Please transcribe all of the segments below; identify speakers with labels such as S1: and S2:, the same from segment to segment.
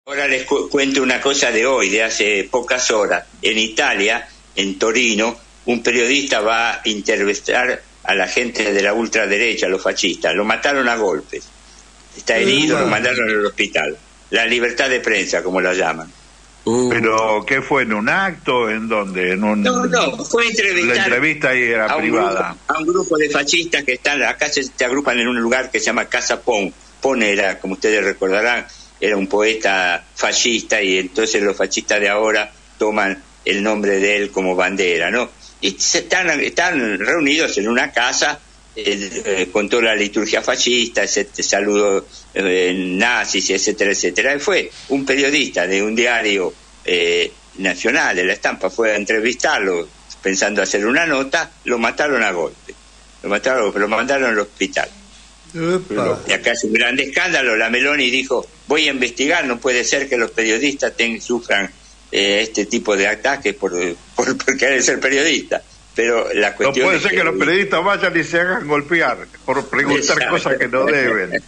S1: Ahora les cuento una cosa de hoy, de hace pocas horas. En Italia, en Torino, un periodista va a entrevistar a la gente de la ultraderecha, a los fascistas. Lo mataron a golpes. Está herido, lo mandaron al hospital. La libertad de prensa, como la llaman.
S2: ¿Pero qué fue? ¿En un acto? ¿En dónde?
S1: No, fue entrevistar.
S2: La entrevista ahí era privada.
S1: A un grupo de fascistas que están, acá se agrupan en un lugar que se llama Casa Pon. Pon era, como ustedes recordarán, era un poeta fascista, y entonces los fascistas de ahora toman el nombre de él como bandera, ¿no? Y están reunidos en una casa con toda la liturgia fascista, ese saludo nazis, etcétera, etcétera. Y fue un periodista de un diario nacional de La Estampa, fue a entrevistarlo pensando hacer una nota, lo mataron a golpe. Lo mandaron al hospital. Y acá es un gran escándalo. La Meloni dijo: voy a investigar, no puede ser que los periodistas sufran este tipo de ataques por querer ser periodista. Pero la cuestión
S2: no puede ser que los periodistas vayan y se hagan golpear por preguntar cosas que no deben.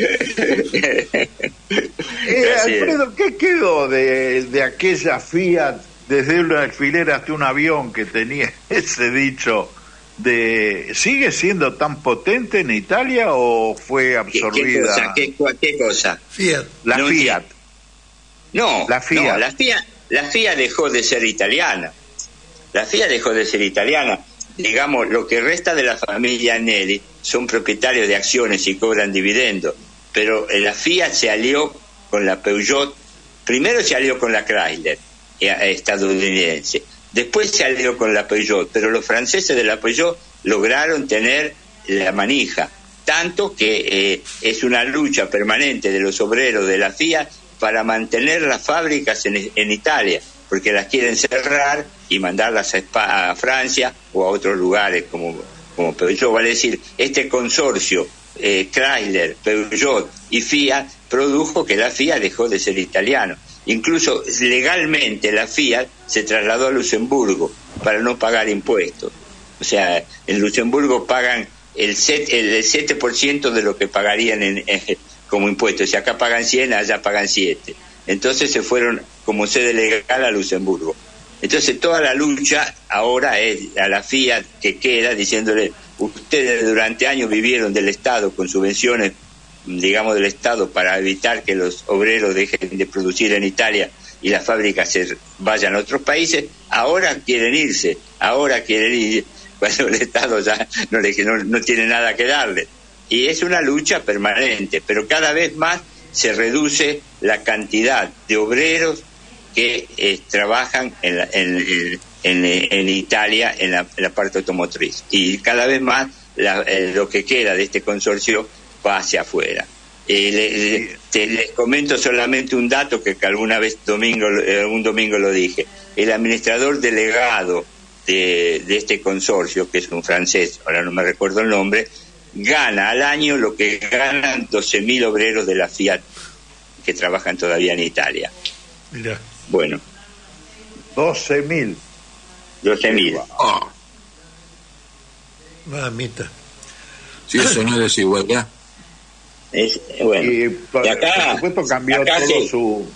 S2: Alfredo, ¿qué quedó de aquella Fiat, desde una alfilera hasta un avión, que tenía ese dicho? ¿Sigue siendo tan potente en Italia o fue absorbida?
S1: ¿Qué cosa?
S3: Fiat.
S2: La Fiat.
S1: No,
S2: la Fiat.
S1: La Fiat dejó de ser italiana. La Fiat dejó de ser italiana. Digamos, lo que resta de la familia Agnelli son propietarios de acciones y cobran dividendos. Pero la Fiat se alió con la Peugeot. Primero se alió con la Chrysler, estadounidense. Después se alió con la Peugeot, pero los franceses de la Peugeot lograron tener la manija, tanto que es una lucha permanente de los obreros de la Fiat para mantener las fábricas en Italia, porque las quieren cerrar y mandarlas a Francia o a otros lugares como Peugeot. Vale decir, este consorcio Chrysler, Peugeot y Fiat produjo que la Fiat dejó de ser italiano. Incluso legalmente la Fiat se trasladó a Luxemburgo para no pagar impuestos. O sea, en Luxemburgo pagan el 7% de lo que pagarían como impuestos. Si acá pagan 100, allá pagan 7. Entonces se fueron como sede legal a Luxemburgo. Entonces toda la lucha ahora es a la Fiat que queda, diciéndole: ustedes durante años vivieron del Estado con subvenciones, digamos, del Estado, para evitar que los obreros dejen de producir en Italia y las fábricas se vayan a otros países. Ahora quieren irse, cuando el Estado ya no tiene nada que darle. Y es una lucha permanente, pero cada vez más se reduce la cantidad de obreros que trabajan en Italia en la parte automotriz, y cada vez más lo que queda de este consorcio va hacia afuera. Les comento solamente un dato que alguna vez un domingo lo dije. El administrador delegado de este consorcio, que es un francés, ahora no me recuerdo el nombre, gana al año lo que ganan 12.000 obreros de la Fiat que trabajan todavía en Italia.
S3: Mirá.
S1: Bueno.
S2: 12.000.
S1: 12.000.
S3: Oh. Mamita.
S4: Sí, eso no es desigualdad.
S1: Bueno.
S2: Y acá, por supuesto, cambió todo sí. Su...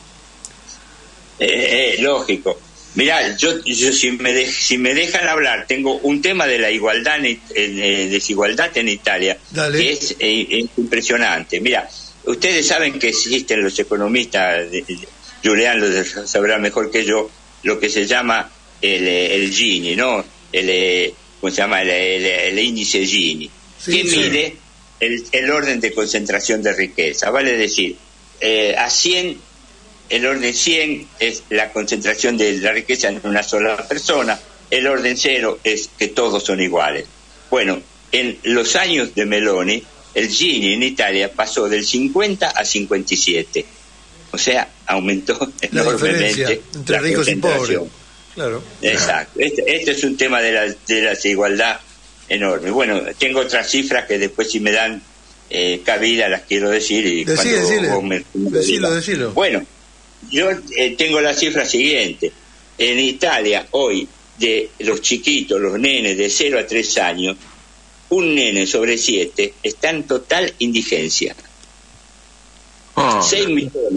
S1: lógico. Mirá, yo si me dejan hablar, tengo un tema de la igualdad desigualdad en Italia.
S3: Dale.
S1: Que es impresionante. Mirá, ustedes saben que existen los economistas, Julián lo sabrá mejor que yo, lo que se llama el Gini, ¿no? ¿Cómo se llama? El índice Gini, sí, que mide el orden de concentración de riqueza. Vale decir, a 100, el orden 100 es la concentración de la riqueza en una sola persona, el orden 0 es que todos son iguales. Bueno, en los años de Meloni, el Gini en Italia pasó del 50 a 57. O sea, aumentó enormemente
S3: entre ricos y pobres. Claro.
S1: Exacto. Este es un tema de la desigualdad enorme. Bueno, tengo otras cifras que después, si me dan cabida, las quiero decir. Y
S3: Decilo.
S1: Bueno, yo tengo la cifra siguiente. En Italia, hoy, de los chiquitos, los nenes de 0 a 3 años, un nene sobre 7 está en total indigencia. 6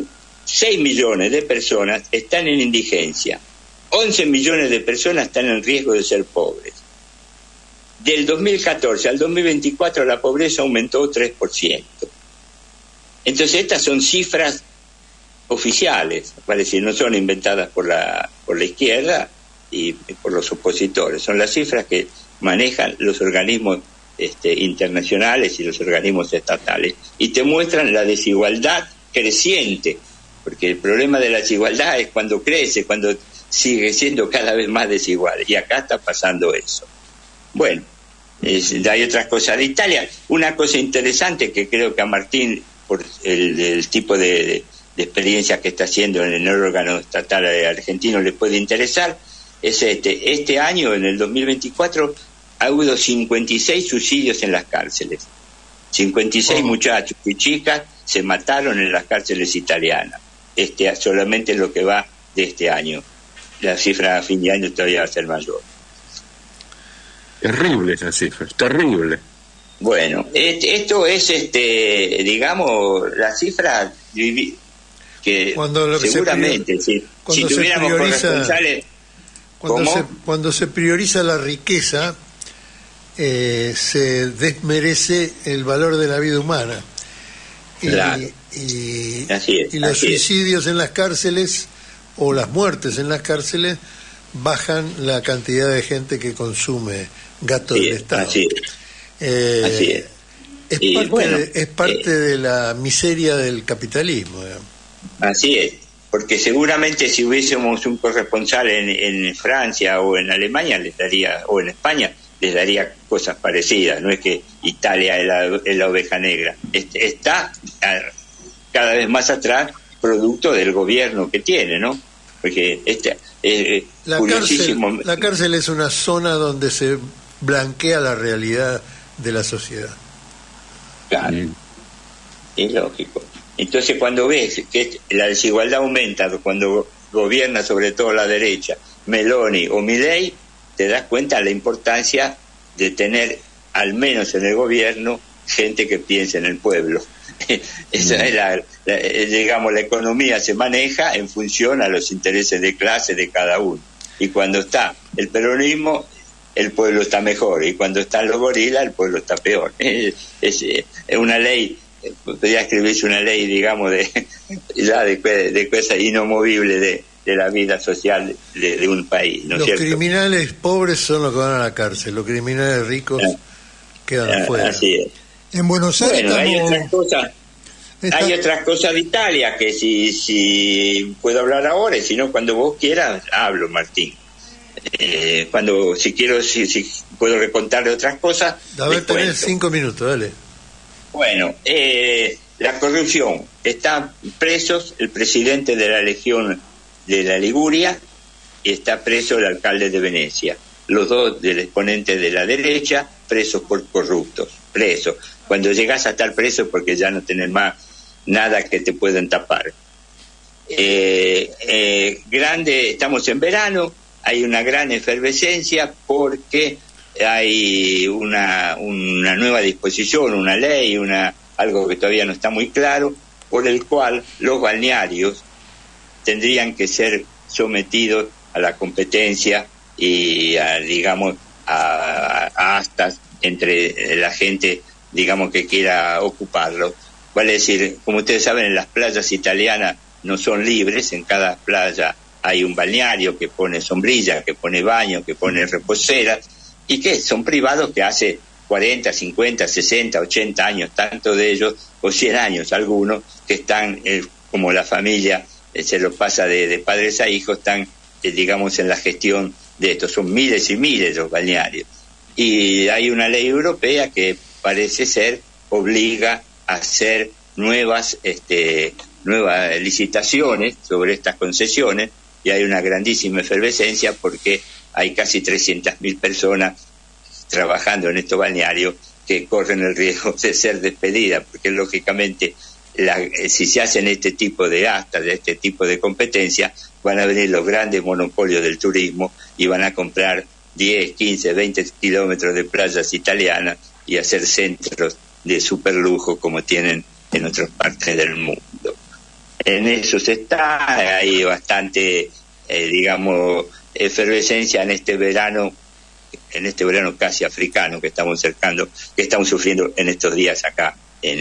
S1: 6 millones de personas están en indigencia, 11 millones de personas están en riesgo de ser pobres. Del 2014 al 2024 la pobreza aumentó 3%. Entonces estas son cifras oficiales, es decir, no son inventadas por la izquierda y por los opositores, son las cifras que manejan los organismos internacionales y los organismos estatales, y te muestran la desigualdad creciente, porque el problema de la desigualdad es cuando crece, cuando sigue siendo cada vez más desigual, y acá está pasando eso. Bueno, hay otras cosas de Italia. Una cosa interesante que creo que a Martín, por el tipo de experiencia que está haciendo en el órgano estatal argentino, le puede interesar, es este año, en el 2024, ha habido 56 suicidios en las cárceles. 56 muchachos y chicas se mataron en las cárceles italianas. Solamente lo que va de este año. La cifra a fin de año todavía va a ser mayor.
S4: Terrible esa cifra, terrible.
S1: Bueno, esto es, digamos, la cifra que seguramente, si tuviéramos corresponsales...
S3: Cuando se prioriza la riqueza, se desmerece el valor de la vida humana.
S1: Claro.
S3: Y los suicidios en las cárceles o las muertes en las cárceles bajan la cantidad de gente que consume gato del Estado.
S1: Así es.
S3: Es parte de la miseria del capitalismo, digamos.
S1: Así es, porque seguramente si hubiésemos un corresponsal en Francia o en Alemania o en España, les daría cosas parecidas. No es que Italia es la oveja negra, está cada vez más atrás, producto del gobierno que tiene, ¿no? Porque
S3: la cárcel es una zona donde se blanquea la realidad de la sociedad.
S1: Claro, es lógico. Entonces, cuando ves que la desigualdad aumenta, cuando gobierna sobre todo la derecha, Meloni o Milei, te das cuenta de la importancia de tener, al menos en el gobierno, gente que piense en el pueblo. Esa es digamos, la economía se maneja en función a los intereses de clase de cada uno. Y cuando está el peronismo, el pueblo está mejor. Y cuando están los gorilas, el pueblo está peor. Es una ley, podría escribirse una ley, digamos, de cosas inamovibles de la vida social de un país, ¿no es cierto?
S3: Los criminales pobres son los que van a la cárcel, los criminales ricos quedan afuera.
S1: Así es.
S5: En Buenos Aires
S1: hay otras cosas de Italia que si puedo hablar ahora, y si no, cuando vos quieras, hablo, Martín. Si puedo recontarle otras cosas.
S3: A ver, tenés 5 minutos, dale.
S1: Bueno, la corrupción. Están presos el presidente de la Legión de la Liguria y está preso el alcalde de Venecia. Los dos del exponente de la derecha, presos por corruptos. Presos. Cuando llegas a estar preso porque ya no tenés más nada que te puedan tapar. Estamos en verano, hay una gran efervescencia porque hay una nueva disposición, una ley, algo que todavía no está muy claro, por el cual los balnearios tendrían que ser sometidos a la competencia y a astas entre la gente, digamos, que quiera ocuparlo. Vale decir, como ustedes saben, en las playas italianas no son libres, en cada playa hay un balneario que pone sombrilla, que pone baño, que pone reposeras, y que son privados que hace 40, 50, 60, 80 años, tanto de ellos, o 100 años algunos, que están, como la familia se lo pasa de padres a hijos, están, digamos, en la gestión de esto. Son miles y miles los balnearios. Y hay una ley europea que parece ser obliga a hacer nuevas licitaciones sobre estas concesiones, y hay una grandísima efervescencia porque hay casi 300.000 personas trabajando en estos balnearios que corren el riesgo de ser despedidas, porque lógicamente si se hacen este tipo de astas, de este tipo de competencias, van a venir los grandes monopolios del turismo y van a comprar 10, 15, 20 kilómetros de playas italianas y hacer centros de superlujo como tienen en otras partes del mundo. en eso se está, hay bastante, digamos, efervescencia en este verano casi africano que estamos sufriendo en estos días acá.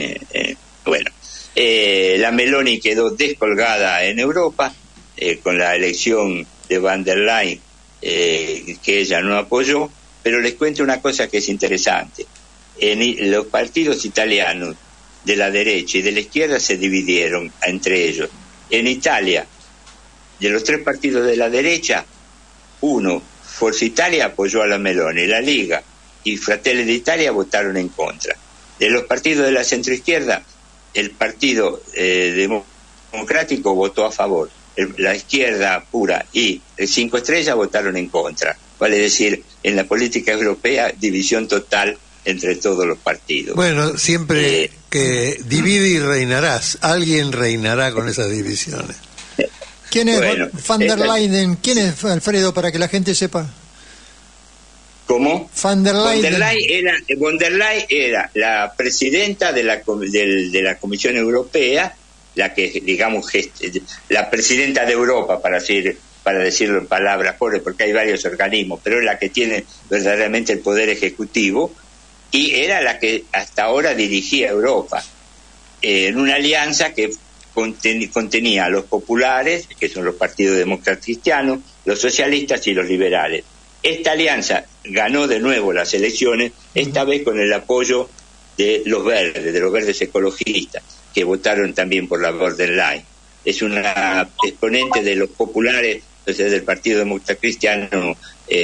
S1: La Meloni quedó descolgada en Europa con la elección de Van der Leyen, que ella no apoyó, pero les cuento una cosa que es interesante. Los partidos italianos de la derecha y de la izquierda se dividieron entre ellos. En Italia, de los 3 partidos de la derecha, uno, Forza Italia, apoyó a la Meloni, la Liga y Fratelli d'Italia votaron en contra. De los partidos de la centroizquierda, el Partido Democrático votó a favor. La izquierda pura y el 5 Estrellas votaron en contra. Vale decir, en la política europea, división total entre todos los partidos.
S3: Bueno, siempre que divide y reinarás, alguien reinará con esas divisiones.
S5: ¿Quién es Van der Leyen? ¿Quién es, Alfredo, para que la gente sepa?
S1: ¿Cómo?
S5: Van der Leyen
S1: era la presidenta de la Comisión Europea, la que, digamos, la presidenta de Europa, para decirlo en palabras pobres, porque hay varios organismos, pero es la que tiene verdaderamente el poder ejecutivo, y era la que hasta ahora dirigía Europa, en una alianza que contenía a los populares, que son los partidos demócratas cristianos, los socialistas y los liberales. Esta alianza ganó de nuevo las elecciones, esta vez con el apoyo de los verdes ecologistas, que votaron también por la von der Leyen. Es una exponente de los populares, entonces del Partido Demócrata Cristiano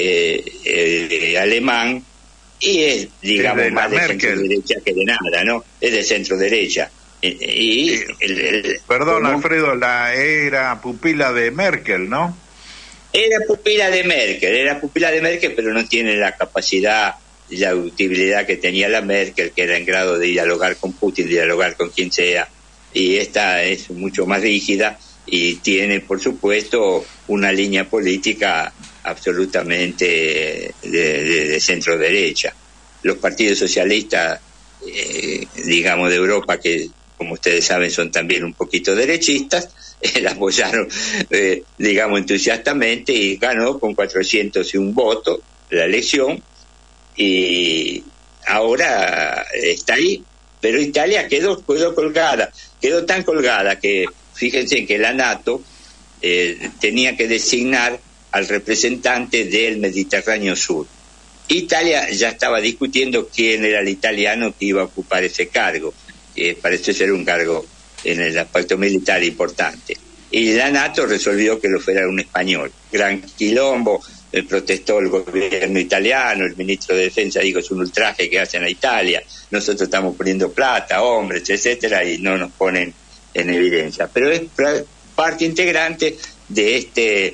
S1: alemán, y es, digamos, más de centro-derecha que de nada, ¿no? Es de centro-derecha.
S2: Perdón, Alfredo, era pupila de Merkel, ¿no?
S1: Era pupila de Merkel, pero no tiene la capacidad y la utilidad que tenía la Merkel, que era en grado de dialogar con Putin, dialogar con quien sea, y esta es mucho más rígida y tiene, por supuesto, una línea política absolutamente de centro-derecha. Los partidos socialistas, digamos, de Europa, que como ustedes saben son también un poquito derechistas, la apoyaron, digamos, entusiastamente, y ganó con 401 votos la elección, y ahora está ahí. Pero Italia quedó colgada, quedó tan colgada que, fíjense que la NATO tenía que designar al representante del Mediterráneo Sur. Italia ya estaba discutiendo quién era el italiano que iba a ocupar ese cargo, que parece ser un cargo en el aspecto militar importante. Y la NATO resolvió que lo fuera un español. Gran quilombo, protestó el gobierno italiano, el ministro de Defensa dijo: es un ultraje que hacen a Italia, nosotros estamos poniendo plata, hombres, etcétera, y no nos ponen en evidencia. Pero es parte integrante de este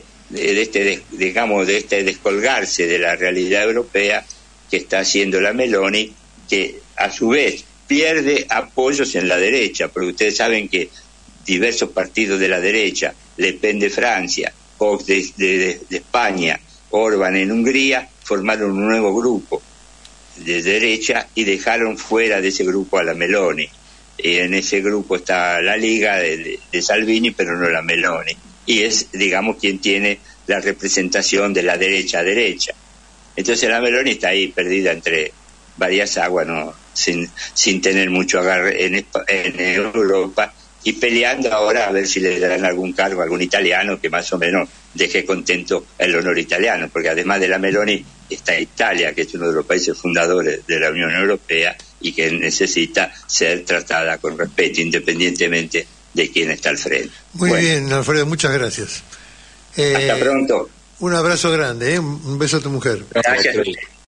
S1: descolgarse de la realidad europea que está haciendo la Meloni, que a su vez pierde apoyos en la derecha, porque ustedes saben que diversos partidos de la derecha, Le Pen de Francia, Vox de España, Orbán en Hungría, formaron un nuevo grupo de derecha y dejaron fuera de ese grupo a la Meloni. Y en ese grupo está la Liga de Salvini, pero no la Meloni. Y es, digamos, quien tiene la representación de la derecha a derecha. Entonces la Meloni está ahí perdida entre varias aguas, ¿no? sin tener mucho agarre en Europa, y peleando ahora a ver si le dan algún cargo a algún italiano que más o menos deje contento el honor italiano, porque además de la Meloni está Italia, que es uno de los países fundadores de la Unión Europea y que necesita ser tratada con respeto independientemente de quién está al frente.
S3: Muy bien, Alfredo, muchas gracias.
S1: Hasta pronto.
S3: Un abrazo grande, un beso a tu mujer.
S1: Gracias.